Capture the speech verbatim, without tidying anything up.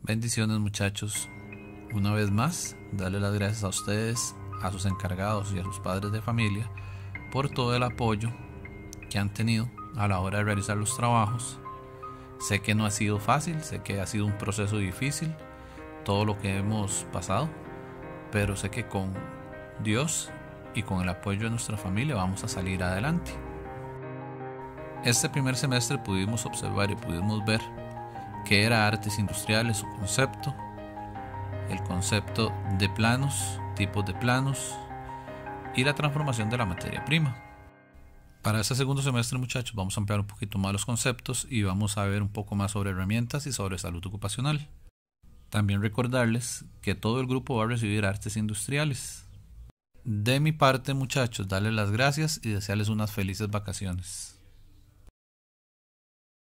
Bendiciones, muchachos. Una vez más, darle las gracias a ustedes, a sus encargados y a sus padres de familia por todo el apoyo que han tenido a la hora de realizar los trabajos. Sé que no ha sido fácil, sé que ha sido un proceso difícil, todo lo que hemos pasado, pero sé que con Dios y con el apoyo de nuestra familia vamos a salir adelante. Este primer semestre pudimos observar y pudimos ver qué era artes industriales, su concepto, el concepto de planos, tipos de planos y la transformación de la materia prima. Para este segundo semestre, muchachos, vamos a ampliar un poquito más los conceptos y vamos a ver un poco más sobre herramientas y sobre salud ocupacional. También recordarles que todo el grupo va a recibir artes industriales. De mi parte, muchachos, darles las gracias y desearles unas felices vacaciones.